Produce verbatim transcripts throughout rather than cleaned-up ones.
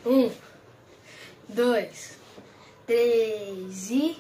Um, dois, três e...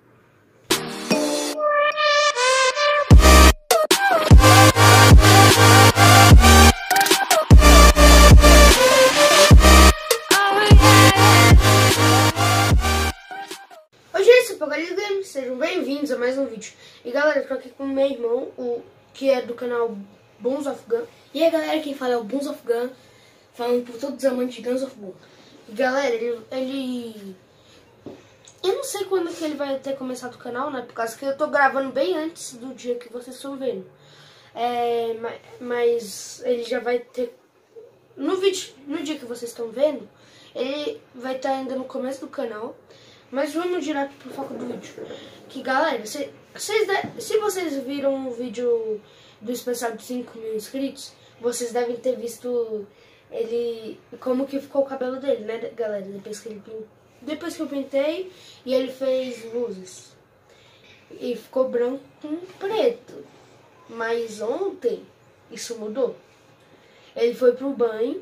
Oi gente, sou o Apocalipse Games, sejam bem-vindos a mais um vídeo. E galera, eu tô aqui com o meu irmão, o que é do canal Bones of Gun. E aí galera, quem fala é o Bones of Gun, falando por todos os amantes de Guns of Gun. E galera, ele, ele... Eu não sei quando que ele vai ter começado o canal, né? Por causa que eu tô gravando bem antes do dia que vocês estão vendo. É, mas ele já vai ter... No, vídeo, no dia que vocês estão vendo, ele vai estar ainda no começo do canal. Mas vamos direto pro foco do vídeo. Que galera, se, vocês de, se vocês viram o vídeo do especial de cinco mil inscritos, vocês devem ter visto ele, como que ficou o cabelo dele, né galera? Depois que, ele, depois que eu pintei e ele fez luzes. E ficou branco com preto. Mas ontem isso mudou. Ele foi pro banho.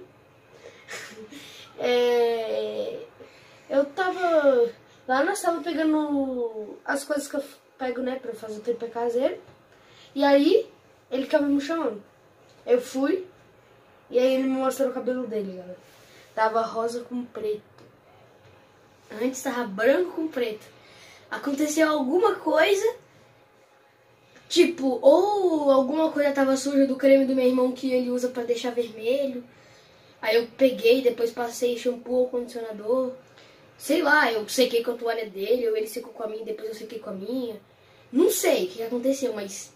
é, eu tava... Lá na sala pegando as coisas que eu pego, né, pra fazer o tripé caseiro. E aí, ele acabou me chamando. Eu fui, e aí ele me mostrou o cabelo dele, galera. Tava rosa com preto. Antes tava branco com preto. Aconteceu alguma coisa, tipo, ou alguma coisa tava suja do creme do meu irmão que ele usa pra deixar vermelho. Aí eu peguei, depois passei shampoo ou condicionador. Sei lá, eu sequei com a toalha dele, ou ele secou com a minha, depois eu sequei com a minha. Não sei o que aconteceu, mas...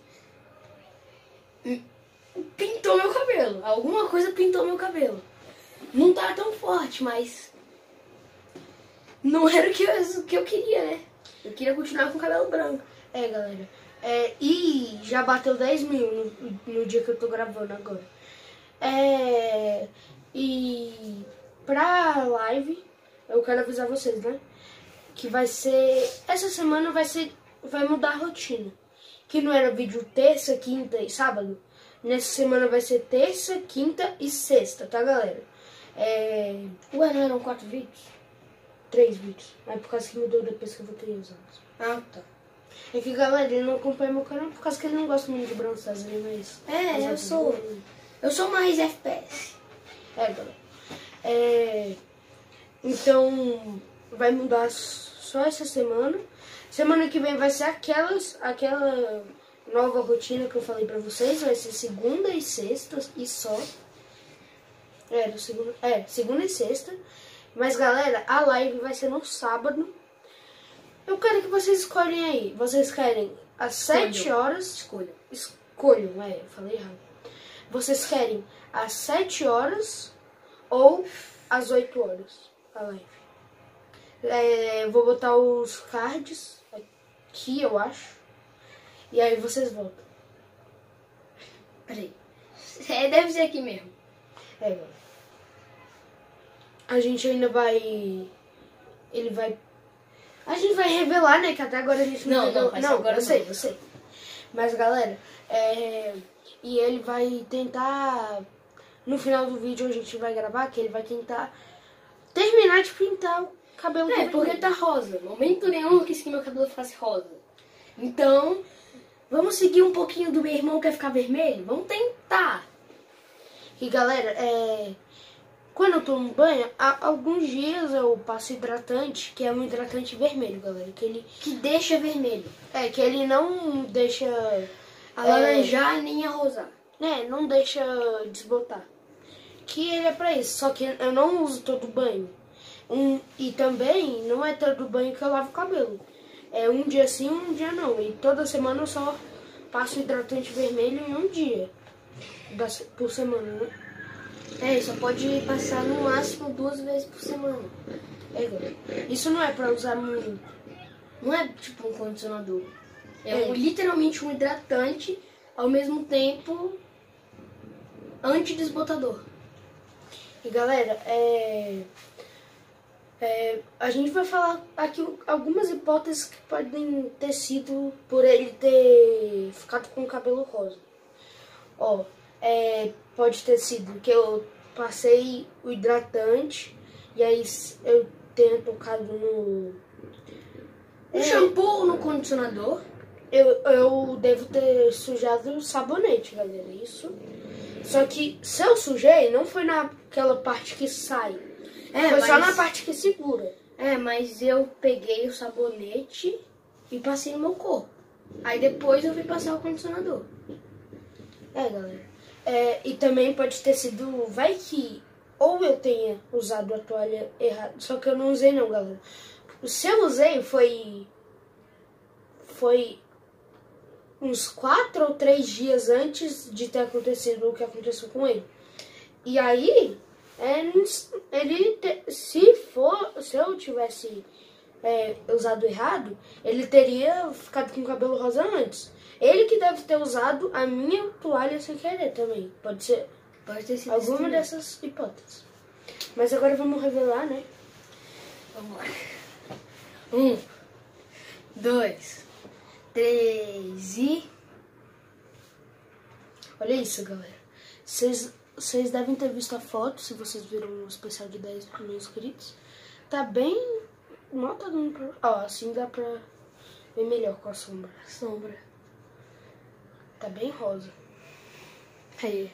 pintou meu cabelo. Alguma coisa pintou meu cabelo. Não tá tão forte, mas... não era o que eu, o que eu queria, né? Eu queria continuar com o cabelo branco. É, galera. É, e já bateu dez mil no, no dia que eu tô gravando agora. É... E... pra live... eu quero avisar vocês, né? Que vai ser... essa semana vai ser... vai mudar a rotina. Que não era vídeo terça, quinta e sábado. Nessa semana vai ser terça, quinta e sexta, tá, galera? É... Ué, não eram quatro vídeos? Três vídeos. É por causa que mudou depois que eu voltei as aulas. Ah, tá. É que, galera, ele não acompanha meu canal por causa que ele não gosta muito de Brawl Stars, mas... É, eu sou... eu sou mais F P S. É, galera. É... Então, vai mudar só essa semana. Semana que vem vai ser aquelas, aquela nova rotina que eu falei pra vocês. Vai ser segunda e sexta e só. É, no segunda, é, segunda e sexta. Mas, galera, a live vai ser no sábado. Eu quero que vocês escolhem aí. Vocês querem às sete horas... Escolham. Escolham, é, eu falei errado. Vocês querem às sete horas ou às oito horas? A live. É, vou botar os cards aqui, eu acho. E aí vocês voltam. Peraí. É, deve ser aqui mesmo. É, a gente ainda vai... Ele vai... A gente vai revelar, né? Que até agora a gente não... Não, revelou. não, não agora eu sei, eu sei. Mas, galera, é... e ele vai tentar... No final do vídeo a gente vai gravar que ele vai tentar... terminar de pintar o cabelo. É, porque tá rosa. Momento nenhum eu quis que meu cabelo ficasse rosa. Então, vamos seguir um pouquinho do meu irmão que quer ficar vermelho? Vamos tentar. E galera, é... quando eu tomo banho, há alguns dias eu passo hidratante, que é um hidratante vermelho, galera. Que ele... que deixa vermelho. É, que ele não deixa... alaranjar é... nem arrosar. É, não deixa desbotar. Que ele é pra isso, só que eu não uso todo banho. Um, e também não é todo banho que eu lavo o cabelo. É um dia sim, um dia não. E toda semana eu só passo hidratante vermelho em um dia da, por semana, né? É, só pode passar no máximo duas vezes por semana. É, isso não é pra usar muito. Não é tipo um condicionador. É, é. Um, literalmente um hidratante, ao mesmo tempo antidesbotador. E galera, é, é, a gente vai falar aqui algumas hipóteses que podem ter sido por ele ter ficado com o cabelo rosa. Ó, é, pode ter sido que eu passei o hidratante e aí eu tenha tocado no... No shampoo ou no condicionador? Eu, eu devo ter sujado o sabonete, galera, isso. Só que se eu sujei, não foi naquela parte que sai. É, foi mas... só na parte que segura. É, mas eu peguei o sabonete e passei no meu corpo. Aí depois eu fui passar o condicionador. É, galera. É, e também pode ter sido... Vai que ou eu tenha usado a toalha errada. Só que eu não usei não, galera. Se eu usei, foi... Foi... uns quatro ou três dias antes de ter acontecido o que aconteceu com ele. E aí, é, ele, te, se for, se eu tivesse é, usado errado, ele teria ficado com o cabelo rosa antes. Ele que deve ter usado a minha toalha sem querer também. Pode ser, pode ter sido alguma dessas hipóteses. Mas agora vamos revelar, né? Vamos lá. Um, dois... Três e... Olha isso, galera. Vocês, vocês devem ter visto a foto, se vocês viram o especial de dez mil inscritos. Tá bem... Mal tá dando pra... Ó, assim dá pra ver melhor com a sombra. Sombra. Tá bem rosa. Aí.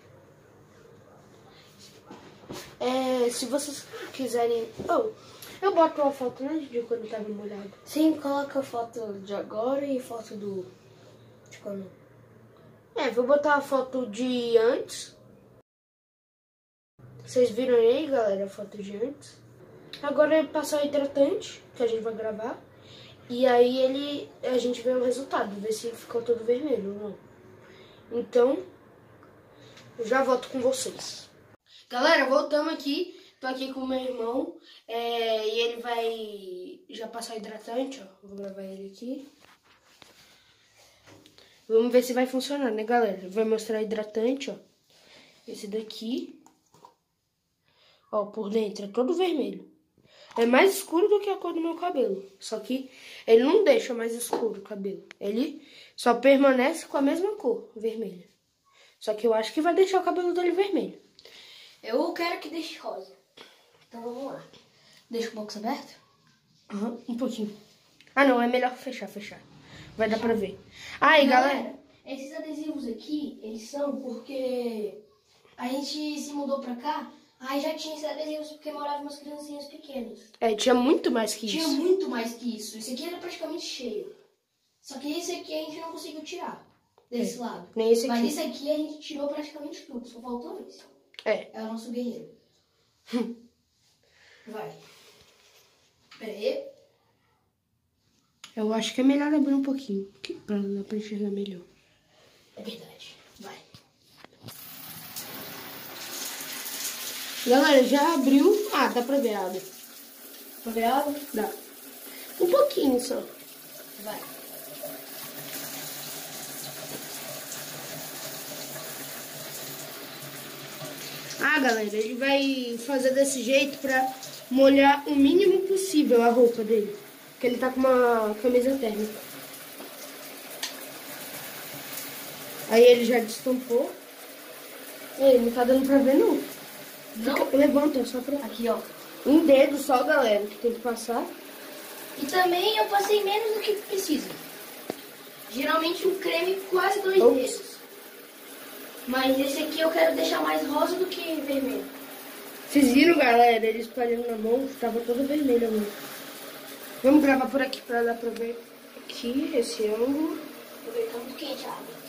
É, se vocês quiserem... Oh, eu boto uma foto, né, de quando tava molhado. Sim, coloca a foto de agora e foto do... de quando... É, vou botar a foto de antes. Vocês viram aí, galera, a foto de antes. Agora é passar o hidratante, que a gente vai gravar. E aí ele, a gente vê o resultado, ver se ficou todo vermelho ou não. Então, eu já volto com vocês. Galera, voltamos aqui. Tô aqui com o meu irmão, é, e ele vai já passar hidratante, ó. Vou gravar ele aqui. Vamos ver se vai funcionar, né, galera? Vai mostrar hidratante, ó. Esse daqui. Ó, por dentro é todo vermelho. É mais escuro do que a cor do meu cabelo. Só que ele não deixa mais escuro o cabelo. Ele só permanece com a mesma cor, vermelha. Só que eu acho que vai deixar o cabelo dele vermelho. Eu quero que deixe rosa. Então vamos lá. Deixa o box aberto? Aham, uhum, um pouquinho. Ah, não, é melhor fechar, fechar. Vai dar pra ver. Aí, galera, galera, esses adesivos aqui, eles são porque a gente se mudou pra cá, aí já tinha esses adesivos porque moravam umas criancinhas pequenas. É, tinha muito mais que tinha isso. Tinha muito mais que isso. Esse aqui era praticamente cheio. Só que esse aqui a gente não conseguiu tirar desse é, lado. Nem esse aqui. Mas esse aqui a gente tirou praticamente tudo, só faltou esse. É. É o nosso guerreiro. Vai. Pera aí. Eu acho que é melhor abrir um pouquinho, pra dar pra enxergar melhor. É verdade. Vai. Galera, já abriu. Ah, dá pra ver a água. Dá pra ver a água? Dá. Um pouquinho só. Vai. Ah, galera, ele vai fazer desse jeito pra molhar o mínimo possível a roupa dele. Porque ele tá com uma camisa térmica. Aí ele já destampou. Ei, não tá dando pra ver, não. Não? Fica, levanta só pra... Aqui, ó. Um dedo só, galera, que tem que passar. E também eu passei menos do que precisa. Geralmente um creme quase dois Ops. dedos. Mas esse aqui eu quero deixar mais rosa do que vermelho. Vocês viram, galera? Ele espalhando na mão, tava todo vermelho a mão. Vamos gravar por aqui pra dar pra ver aqui, esse ângulo. Vou ver, tá muito quente a água.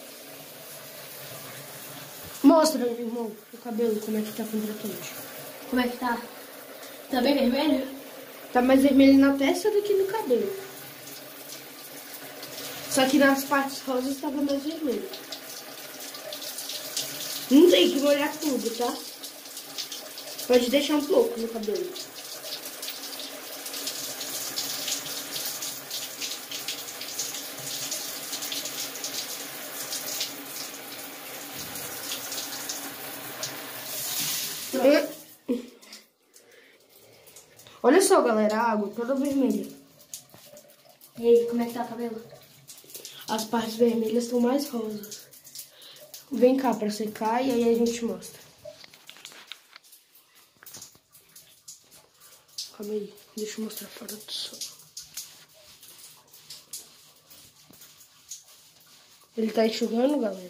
Mostra, irmão, o cabelo, como é que tá com hidratante. Como é que tá? Tá bem vermelho? Tá mais vermelho na testa do que no cabelo. Só que nas partes rosas tava mais vermelho. Não tem que molhar tudo, tá? Pode deixar um pouco no cabelo. Olha só, galera, a água toda vermelha. E aí, como é que tá o cabelo? As partes vermelhas estão mais rosas. Vem cá pra secar e aí a gente mostra. Calma aí, deixa eu mostrar fora do sol. Ele tá enxugando, galera.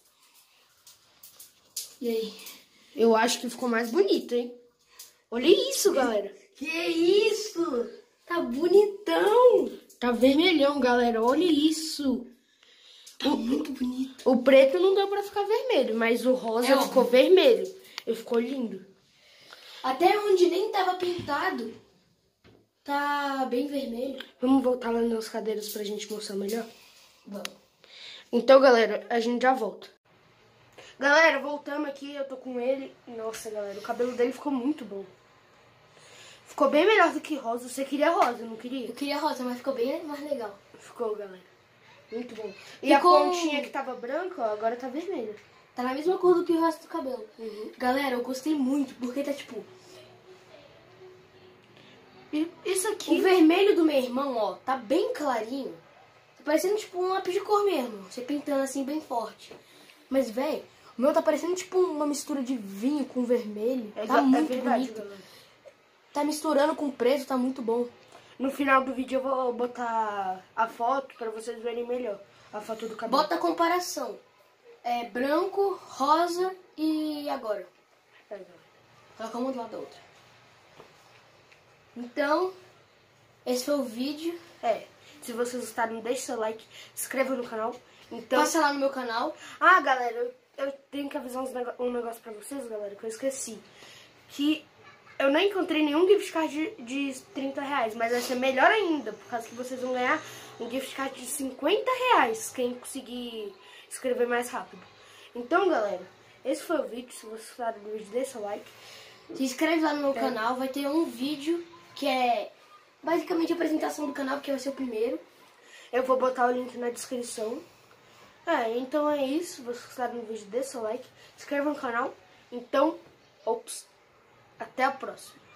E aí? Eu acho que ficou mais bonito, hein? Olha isso, galera. Que isso? Tá bonitão. Tá vermelhão, galera. Olha isso. Tá muito bonito. O preto não deu pra ficar vermelho, mas o rosa É, ficou ó. vermelho. E ficou lindo. Até onde nem tava pintado, tá bem vermelho. Vamos voltar lá nas cadeiras pra gente mostrar melhor? Vamos. Então, galera, a gente já volta. Galera, voltamos aqui, eu tô com ele. Nossa, galera, o cabelo dele ficou muito bom. Ficou bem melhor do que rosa. Você queria rosa, não queria? Eu queria rosa, mas ficou bem mais legal. Ficou, galera. Muito bom. E Ficou- a pontinha que tava branca, ó, agora tá vermelha. Tá na mesma cor do que o resto do cabelo. Uhum. Galera, eu gostei muito, porque tá tipo... E isso aqui... O vermelho do meu irmão, ó, tá bem clarinho. Tá parecendo tipo um lápis de cor mesmo. Você pintando assim bem forte. Mas, velho, o meu tá parecendo tipo uma mistura de vinho com vermelho. É, tá ga- muito é verdade, bonito. galera. Tá misturando com preto, tá muito bom. No final do vídeo eu vou botar a foto pra vocês verem melhor. A foto do cabelo. Bota a comparação. É branco, rosa e agora. É, galera. Coloca uma do lado da outra. Então, esse foi o vídeo. É, se vocês gostaram, deixe seu like, se inscreva no canal. Então, Passa lá no meu canal. ah, galera, eu, eu tenho que avisar uns nego- um negócio pra vocês, galera, que eu esqueci. Que eu não encontrei nenhum gift card de, de trinta reais, mas vai ser melhor ainda, por causa que vocês vão ganhar um gift card de cinquenta reais, quem conseguir escrever mais rápido. Então, galera, esse foi o vídeo. Se vocês gostaram do vídeo, deixa o like. Se inscreve lá no meu É. canal. Vai ter um vídeo que é basicamente a apresentação do canal, porque vai ser o primeiro. Eu vou botar o link na descrição. É, então é isso. Se vocês gostaram do vídeo, deixa o like, se inscreva no canal. Então, ops, até a próxima.